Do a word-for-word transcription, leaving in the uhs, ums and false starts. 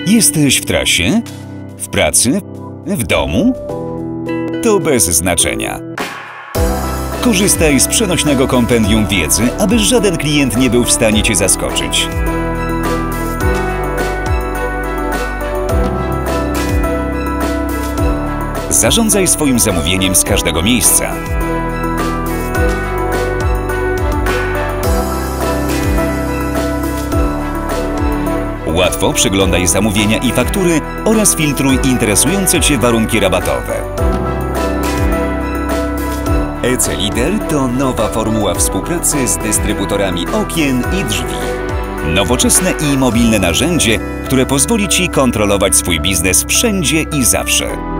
Jesteś w trasie? W pracy? W domu? To bez znaczenia. Korzystaj z przenośnego kompendium wiedzy, aby żaden klient nie był w stanie Cię zaskoczyć. Zarządzaj swoim zamówieniem z każdego miejsca. Łatwo przeglądaj zamówienia i faktury oraz filtruj interesujące Cię warunki rabatowe. E C Lider to nowa formuła współpracy z dystrybutorami okien i drzwi. Nowoczesne i mobilne narzędzie, które pozwoli Ci kontrolować swój biznes wszędzie i zawsze.